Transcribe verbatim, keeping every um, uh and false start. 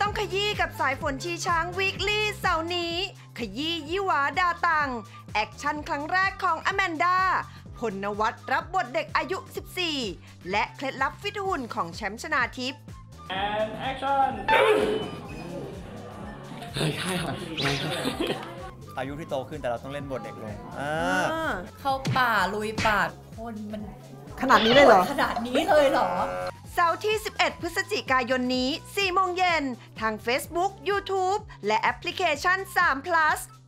ต้องขยี้กับสายฝนชีช้างวีคลี่เสาร์นี้ขยี้ยี่หวาดาตังแอคชั่นครั้งแรกของอแมนดาพลนวัตรับบทเด็กอายุสิบสี่และเคล็ดลับฟิตหุ่นของแชมป์ชนาทิพย์ and action เฮ้ยใช่ครับอายุที่โตขึ้นแต่เราต้องเล่นบทเด็กลงเข้าป่าลุยป่าคนมันขนาดนี้เลยเหรอขนาดนี้เลยเหรอเสาร์ที่สิบเอ็ดพฤศจิกายนนี้สี่โมงเย็นทาง Facebook YouTube และแอปพลิเคชันสาม plus